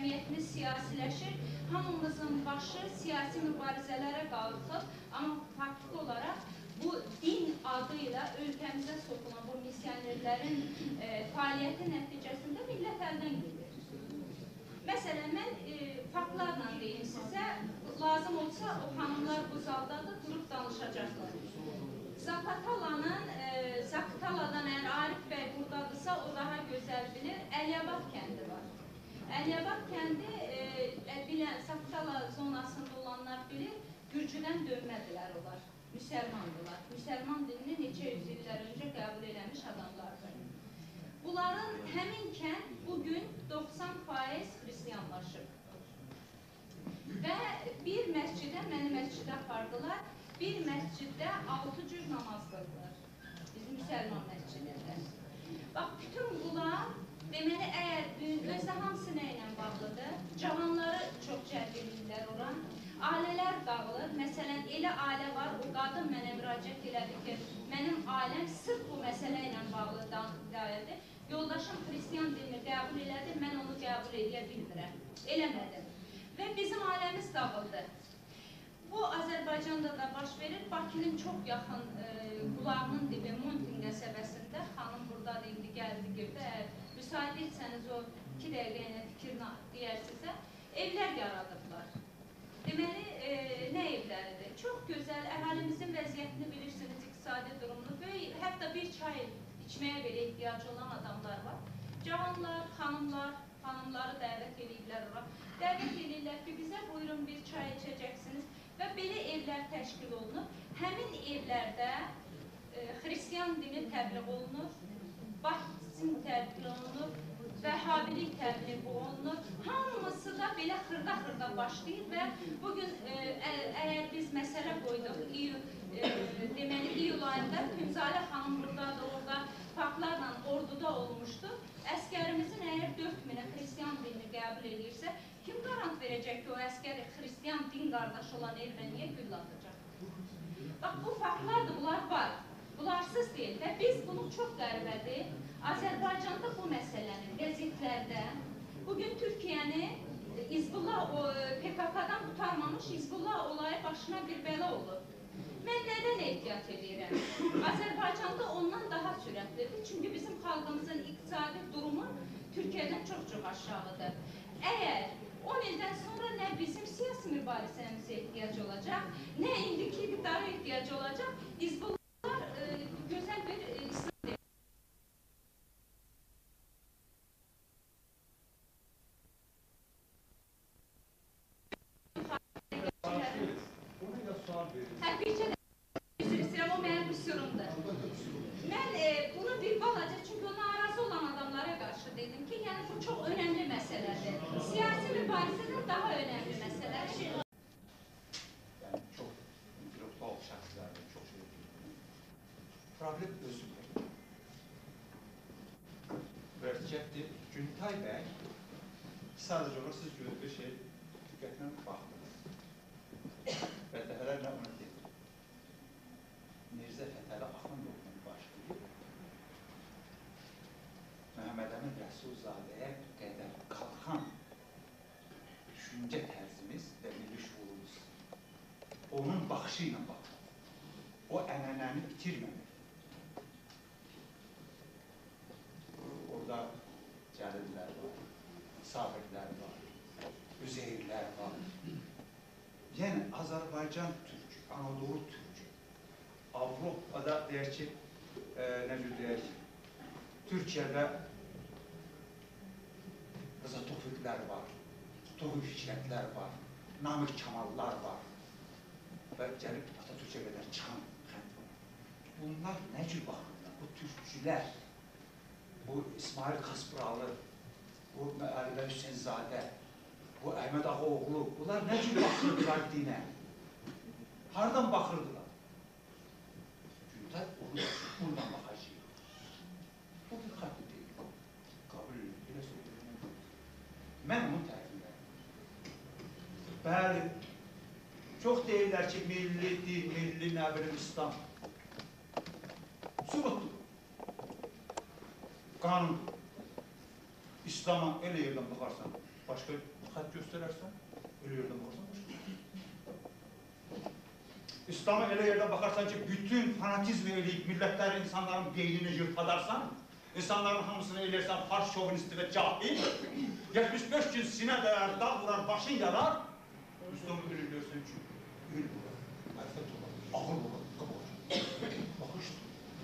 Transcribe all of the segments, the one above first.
cəmiyyətimiz siyasiləşir, hamımızın başı siyasi mübarizələrə qalxıb, amma faktiki olaraq bu din adı ilə ölkəmizə sokulan bu misionerlərin fəaliyyəti nəticəsində millət əldən gedir. Məsələn, mən faktlarla deyim sizə, lazım olsa o xanımlar bu zaldadır, durub danışacaqlar. Zaqataladan əgər Arif bəy buradadırsa, o daha gözəl bilir, Əliyabad kəndi var. Əliyabad kəndi, bilən, Zaqatala zonasında olanlar bilir, Gürcüdən dönmədilər onlar, müsəlmandılar. Müsəlman dinini neçə yüz illər öncə qəbul eləmiş adamlardır. Bunların həmin kənd bugün 90% xristiyanlaşıb. Və bir məscidə, məni məscidə apardılar, bir məsciddə 6 cür namaz qıldılar, bizim müsəlman məscidində. Bax, bütün bunlar, deməli, əgər özdə hamısı nə ilə bağlıdır, cavanları çox cəlb edirlər oran, ailələr dağılır, məsələn, elə ailə var, o qadın mənə müraciət elədi ki, mənim ailəm sırf bu məsələ ilə bağlı dairədir, yoldaşım xristiyan dinini qəbul elədi, mən onu qəbul edə bilmirəm, eləmədim. Və bizim ailəmiz dağıldı. Bu, Azərbaycanda da baş verir. Bakının çox yaxın qulağının dibi Montin qəsəbəsində, xanım buradadır, indi gəldi girdi. Müsaid etsəniz o 2 dəqiqə ilə fikrini deyərsizə, evlər yaradıblar. Deməli, nə evləridir? Çox gözəl, əhalimizin vəziyyətini bilirsiniz, iqtisadi durumunu. Böyük, hətta bir çay içməyə belə ehtiyacı olan adamlar var. Cavanlar, xanımları dəvət edirlər ora. Dəvət edirlər ki, bizə buyurun bir çay içəcəksiniz. Və belə evlər təşkil olunur. Həmin evlərdə xristiyan dini təbliğ olunur, Bahtizm təbliğ olunur, Vəhhabilik təbliğ olunur. Hamısı da belə xırda-xırda başlayır və bugün əgər biz məsələ qoyduq, deməli, iyul ayında Tünzalə xanım buradadır, orada faktlarla orduda olmuşdu. Əskərimizin əgər 4000'i xristiyan dinini qəbul edirsə, kim qarant verəcək ki, o əskəri xristiyan din qardaşı olan erməniyə gül atacaq? Bax, bu faktlardır, bunlar var. Bunlarsız deyil və biz bunu çox qəribədir. Azərbaycanda bu məsələnin qəzetlərdə bugün Türkiyəni İzbullah, PKK-dan qutarmamış İzbullah olayı başına bir bəla olur. Mən nədən ehtiyat edirəm? Azərbaycanda ondan daha sürətlidir. Çünki bizim xalqımızın iqtisadi durumu Türkiyədən çox-çox aşağıdır. Əgər 10 ildən sonra nə bizim siyasi mübarizəmizə ehtiyac olacaq, nə indiki iqtidara ehtiyac olacaq, İzbullahlar gözəl bir İslam bircə də üzr istəyirəm, o mənim qüsurumdur. Mən bunu bir balaca, çünki o narazı olan adamlara qarşı dedim ki, yəni bu çox önəmli məsələdir. Siyasi mübarizədən daha önəmli məsələdir. Yəni çox intellektual şəxslərdir, çox şey edir. Problem özüdür. Vəziyyətdir, Güntay bəy sadəcə olaraq siz bir şey diqqətlə baxdınız. Və dəfələrlə onu dedim. Mirzə Fətəli Axundoğlu'nun başlayıb Məhəmməd Əmin Rəsulzadəyə qədər qalxan düşüncə tərzimiz və milli şuurumuz onun baxışı ilə baxır. O ənənəni itirməmir. Orada Cəlillər var, Sabirlər var, Üzeyirlər var. Yəni Azərbaycan türkü, Anadolu türkü, Avropada deyək ki, nə cür deyək, Türkiyədə Rıza Tofiqlər var, Tofiq Fikrətlər var, Namik Kamallar var və gəlib Atatürk'ə qədər çıxan xənd var. Bunlar nə cür baxırlar? Bu türkçülər, bu İsmail Kaspıralı, bu Əlibəy Hüseynzadə, bu Əhməd Ağaoğlu, bunlar nə cür baxırdılar dinə? Hardan baxırdılar? Güntay onu bundan baxacaq. Bu bir xətti deyil. Qabul edir, belə söyləyir. Mən onun tərəfindəyim. Bəli, çox deyirlər ki, milli dil, milli nəbilim İslam. Sübutdur. Qanundur. İslam'a elə yerdən baxarsan, başqa xət göstərərsən, öyle yerdən baxarsan başqa. İslam'a elə yerdən baxarsan ki, bütün fanatizmi eləyib millətlərin, insanların beynini yırtadarsan, insanların hamısını eləyərsən fars şovinisti və cahil, 75 gün sinə dəyər, dağ vurar, başın yarar, İslam'ı bilirlərsən ki, ül vurar, ərfət olar, ağır olar, qabaq. Baxışdır.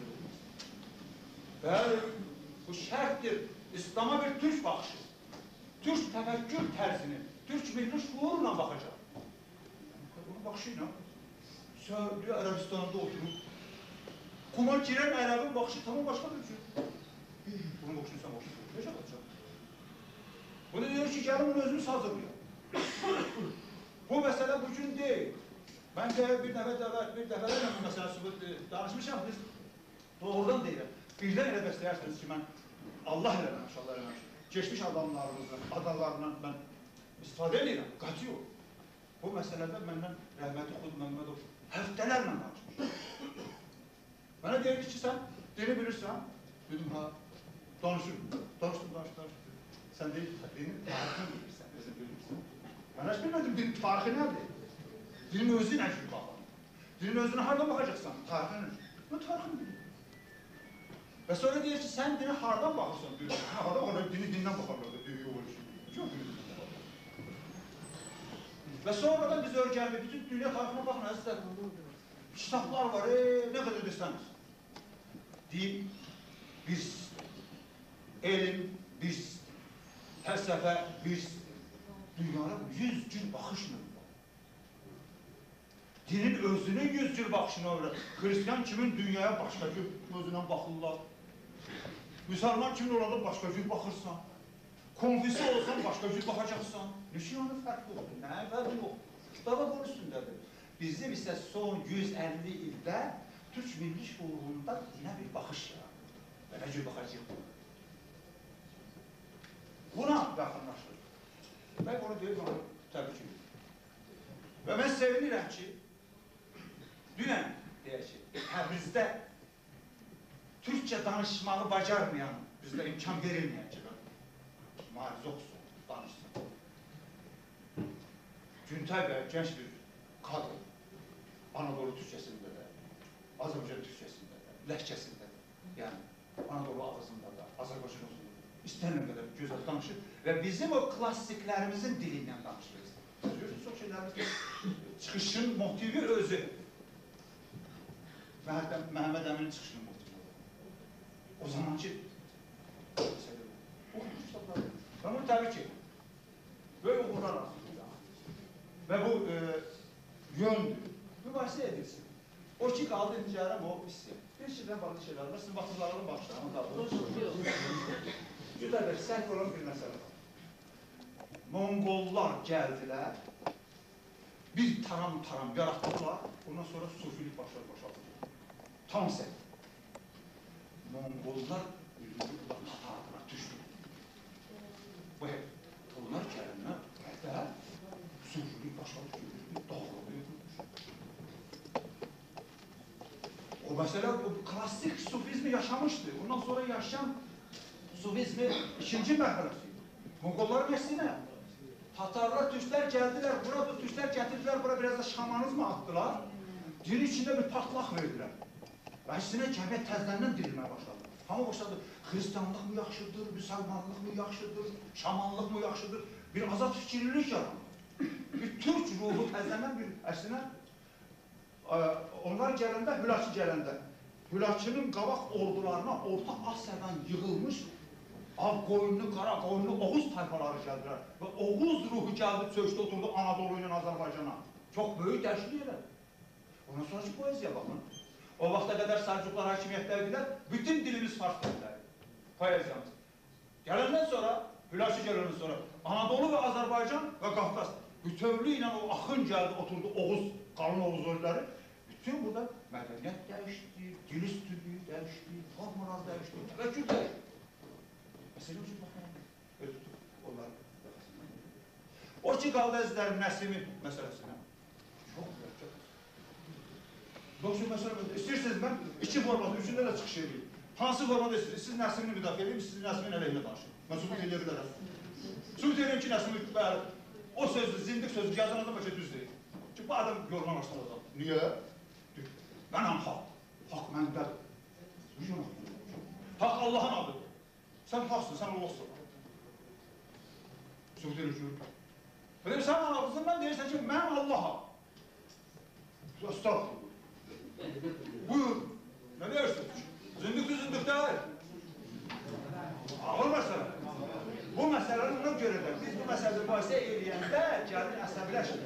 Bəli, bu şərtdir. İslam'a bir Türk baxışı, Türk təfəkkür tərzini, Türk milli şuurla baxacaq. Bunun baxışıyla, Səudiyyə Ərəbistanında oturub, kuma girən ərəbin baxışı tamam başqa bir şey. Bunun baxışını sən baxışını necə baxacaq? Bunu deyir ki, gəlin bunu özünüz hazırlayın. Bu məsələ bugün deyil. Mən də bir dəfələrlə bu məsələsi danışmışam, biz doğrudan deyirəm. Birdən elə bəsləyərsiniz ki, mən Allah eləməmiş, Allah eləməmiş. Geçmiş adamlarımızdan, adalarından mən istifadə edirəm, qatı yox. Bu məsələdə məndən rəhməti Xud Məmmədov həftələrlə danışmış. Mənə deyirdi ki, sən dini bilirsən. Dedim, ha, danışırım. Danışdım. Sən deyil, dinin tarixini bilirsən, özün bilirsən. Mən heç bilmədim, dinin tarixi nədir? Dinin özü nə cür baxır? Dinin özünə hardan baxacaqsan? Tarixini nə cür? Mən tarixini bilirəm. Və sonra deyir ki, sən dini hardan baxırsan? Hardan baxırlar, dini dindən baxarlar da, deyir, yox, yox, və sonra da biz örgənli, bütün dünya tarixine baxın, əzizlər, kitablar var, nə qədər desəniz. Din bir sistem, elm bir sistem, fəlsəfə bir sistem. Dünyaya 100 cür baxışla var. Dinin özünün 100 cür baxışına var. Hristiyan kimin dünyaya başqa cür gözündən baxırlar. Müsəlman kimin orada başqa cür baxırsan. Konfüsi olsan başqa cür baxacaqsan. Nişanı fərqli oldu. Nə fərqli yox. Kitaba bunun üstündədir. Bizim isə son 150 ildə Türk milli şuurunda dinə bir baxış yaratdı. Və nə cür baxacaq? Buna yaxınlaşır. Və onu deyir, onu təbii ki. Və mən sevinirəm ki, dünən, deyək ki, Təbrizdə Türkçe danışmağı bacarmayan, bizdə imkan verilməyən ki, müarizə oxusun, danışsın. Güntay bəy gənc bir kadın, Anadolu Türkçəsində də, Azərbaycan Türkçəsində də, ləhcəsində də, yəni Anadolu ağzında da, Azərbaycan ağzında da, istənilən qədər gözəl danışır və bizim o klassiklərimizin dilindən danışırız. Görürsünüz, çox şeylərimizdə çıxışın motivi özü. Məhəmməd Əminin çıxışının motivi. O zaman ki, oxumuş kitablar. Ben bunu təbii ki, böyle okurlar aslında. Ve bu yöndür. Mübahisə edilsin. O ki, qaldı incərəm o hissi. Bir şeydən farklı şeyler var. Sizin vaxtlarının başlarına qaldı. Güzel bir səhv olan bir məsələ var. Monqollar gəldilər, bir taram yaratdılar, ondan sonra sufilik başladı. Tam səhv. Monqollar Tatarına düşdü. Bu hep onlar kəlimlə hətta sufilik başladı ki, dağladı. O məsələ klasik sufizmi yaşamışdı. Ondan sonra yaşayan sufizmi ikinci mərhələsiydi. Monqolların əksinə Tatarlar, Türklər gəldilər, bura bu Türklər gətirdilər, bura biraz da şamanizm atdılar. Din içində bir patlaq verdilər. Və əksinə cəmiyyət təzləndən dirilməyə başladı. Hamı başladı, Hristiyanlıq mı yaxşıdır, müsəlmanlıq mı yaxşıdır, şamanlıq mı yaxşıdır? Bir azad fikirlilik yarandı. Bir Türk ruhu təzləndən bir əksinə onlar gələndə, Hülaçı gələndə, Hülaçının qabaq ordularına Orta Asiyadan yığılmış ağ qoyunlu, qara qoyunlu Oğuz tayfaları gəldilər. Və Oğuz ruhu gəldi, çökdü, oturdu Anadolu ilə Azərbaycana. Çox böyük dəyişiklik elədi. Ondan sonraki poeziya baxın. O vaxta qədər Səlcuqlar hakimiyyətdəydilər, bütün dilimiz fars dilləri, poeziyamız. Gələndən sonra, Hülaçı gələndən sonra Anadolu və Azərbaycan və Qafqaz bütövlüyü ilə o axın gəldi, oturdu Oğuz, qalın Oğuz ölləri. Bütün burada mədəniyyət dəyişdi, dil üstünlüyü dəyişdi, formalar dəyişdi, təvəkkül dəyişdi. Məsələ üçün baxmayalım, öyle tutup onları. O ki qaldı əzizlərim Nəsimin məsələsinə. Çox mürəkkəb. Doksun məsələ, istəyirsiniz mən iki formatı, üçündə də çıxış edeyim. Hansı formada istəyirsiniz? Siz Nəsimini müdafiə edeyim, siz Nəsimin əleyhinə danışın. Mən sübut edə bilərəm. Sübut edeyim ki, Nəsimini O sözü, zindik sözü yazan adam başa düz deyil. Çünki bu adam yoldan açdan adam. Niye? Mənəm haqq. Haqq məndədir. Haqq Allahın adıdır. Sən haqsın, sən Allahsın. Söz deyir ki, sən ağzından deyirsən ki, mən Allaham. Estağfurullah. Buyur. Ne dersin? Zındık deyil. Ağır məsələ. Bu məsələnin ona görə də biz bu məsələdə mübahisə eləyəndə gəlir əsəbiləşir.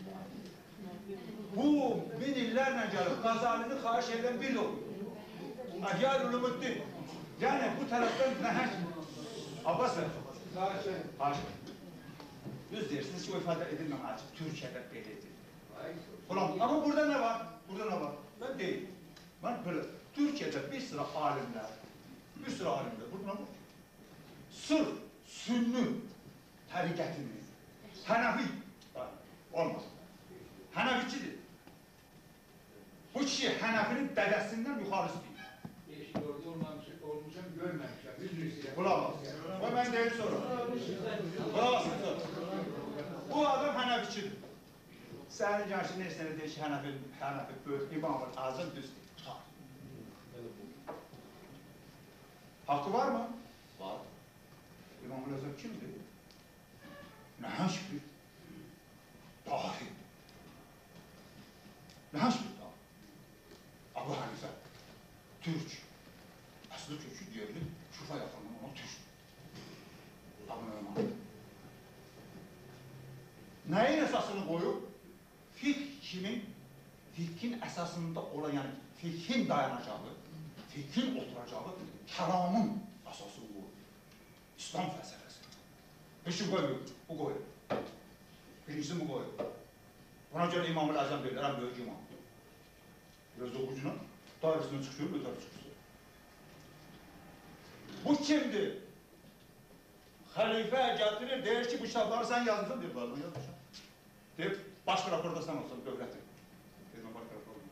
Bu min illərlə gəlib Qazalini xahiş edən bir oxuyur. Əgər Ulumuddin. Yəni bu tərəfdən nəhəng. Abbas bəy. Xahiş. Düz deyirsiniz ki, o ifadə edilməməli. Türkiyədə belə edilir. Ulan, amma burada nə var? Burada nə var? Ben deyim. Ben böyle Türkiye'de bir sıra alimler, burada var. Sırf Sünni tarikatını, Hanefi, olmaz. Haneficidir. Bu kişi Hanefinin dedesinden yukarısı değil. Eşit orada olmuşam, görmemişim. Bulamaz. O ben deyim sonra. Bulamaz. Bu adam Haneficidir. Sənin yaşın neysənə deyir ki, Hənafi böyük, İmam-ı Azam düz tutar. Hakkı var mı? Var. İmam-ı Azam kimdir? Nəhəng bir dahi. Nəhəng bir dahi. Abu Hanifə, Türk. Əsli Türk'ü yerli, Şufa yaxınlığı olan Türk. Abu Neyman. Nəyin əsasını qoyub? Fikhin əsasında olan, yəni fikhin dayanacağı, fikhin oturacağı, kəlamın əsası bu. İslam fəlsəfəsi. Heç kim qoymuyor, bu qoyur. Birincisi bu qoyur. Buna görə İmam-ı Azam deyil, ən böyük imam. Biraz da ucuna, dairəsindən çıxıyor, ötər çıxıyor. Bu kimdir? Xəlifə gətirir, deyir ki, bu kitabları sən yazmışsın, deyir, bunu yazmışsın. Deyir, baş raporda sən olsan, dövlətin. Deyirmə, baş raporda.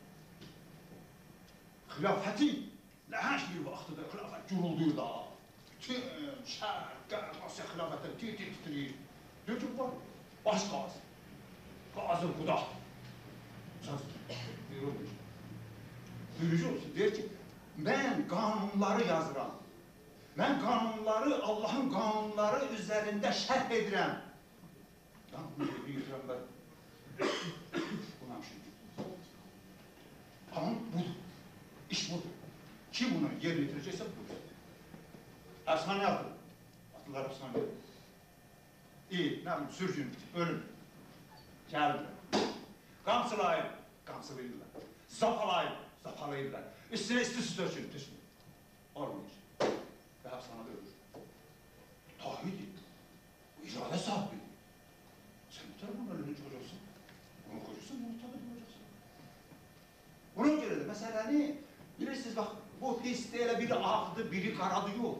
Xilafətin nəhəng bir vaxtıdır, xilafət gürüldür da. Bütün şərq, qərb, Asiya xilafətləri titriyir. Deyir ki, bu baş qazi. Qazi Quda. Deyir, o deyir. Bürücü olsun, deyir ki, mən qanunları yazıram. Mən qanunları, Allahın qanunları üzərində şərh edirəm. Bunu yürürəm ben. Buna şimdi. Kanun budur. İş budur. Kim bunu yerine getirecekse budur. Efsane yaptı. Atlılar efsane yaptı. İyi, ne yapayım, sürgün, ölüm. Geldiler. Kamçılayın, kamçılayırlar. Zapalayın, zapalayırlar. Üstüne üstü döşün, düşün. Olmuyor. Ve efsane ölür. Tahidi. İrade sahibi. Sen bu tarafından ölünç olacaksın. Onu koyacaksın, bunu tabi olacaksın. Buna göre de meseleni, bilirsiniz bak, bu hisse elə biri ağdı, biri qaradı yok.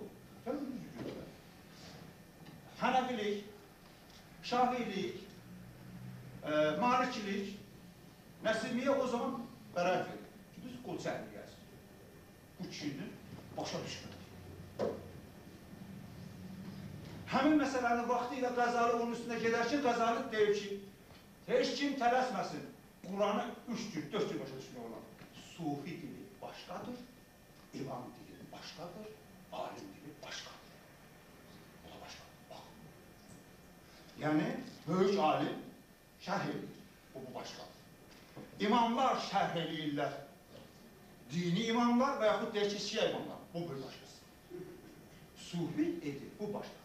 Hanefilik, Şafiilik, Malikilik, Nesimiye o zaman bəraət verir. Biz qol çəkməyəyiz. Bu kişinin başa düşmədi. Həmin məsələnin vaxtı ilə Qazali onun üstündə gedərkən Qazali deyir ki, heç kim tələsməsin. Quranı 3 cür, 4 cür başa düşmək olar. Sufi dili başqadır, İmam dili başqadır, alim dili başqadır. O da başqadır, bax. Yəni, böyük alim şərh edir, bu başqadır. İmamlar şərh edirlər. Dini imamlar və yaxud deyək ki, şiə imamlar, bu bir başqası. Sufi edir, bu başqadır.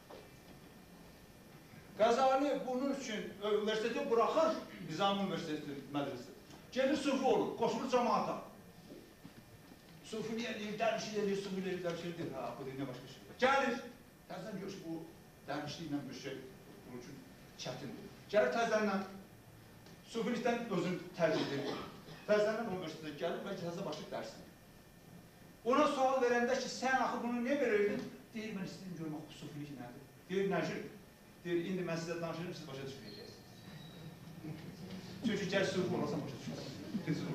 Qazali bunun üçün üniversiteti bırakır, Nizami Üniversitesi mədrəsi. Gelir sufi olur, qoşulur cemaata. Sufiliyə deyir, dərvişlik edir, sufiliyə dərvişlik edir, ha, bu deyir, nə başqa şey. Gəlir, təzdən görür ki, bu dərvişliklə bir şey bunun üçün çətindir. Gəlir təzdən sufilikdən özünü tərcih edir. Təzdən üniversitede gəlir və təzə başlıq dərsini. Ona sual verəndə ki, sən axı bunu niyə verirdin? Deyir, mən istəyim görmək bu sufilik nədir? Deyir, nəcir? Deyir, indi mən sizə danışırım, siz başa düşməyəcəksiniz. Çünki gəl sufi olasan başa düşməyəcəksiniz.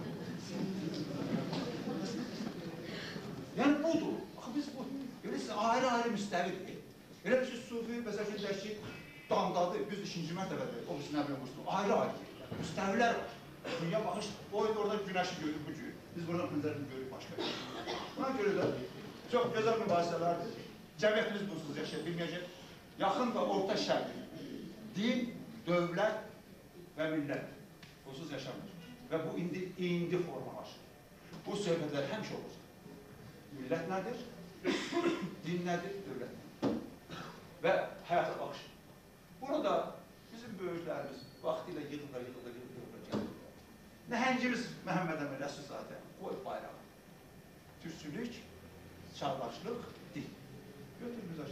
Yəni budur. Axı biz bu, görürsünüz, ayrı-ayrı müstəvidir. Elə bir ki, sufi, məsəl üçün, deyək ki, damdadı, biz 2-ci mərtəbədə, o birisi nə bilim qursun, ayrı-ayrı yerlər, müstəvilər var. Dünya baxış, o orada günəşi görür bu cür, biz buradan pəncərəni görürük başqa. Buna görə də çox gözəl mübahisələrdir. Cəmiyyətimiz bunsuz yaşaya bilməyəcək. Yaxın və orta şərq, din, dövlət və millət bunsuz yaşamır. Və bu indi formalaşır. Bu söhbətlər həmişə olacaq. Millət nədir? Din nədir? Dövlət nədir? Və həyata baxış. Burada bizim böyüklərimiz vaxtilə yığılır. Nəhəngimiz Məhəmməd Əmin Rəsulzadə qoy bayrağı. Türkçülük, çağdaşlıq, din. Götürürüz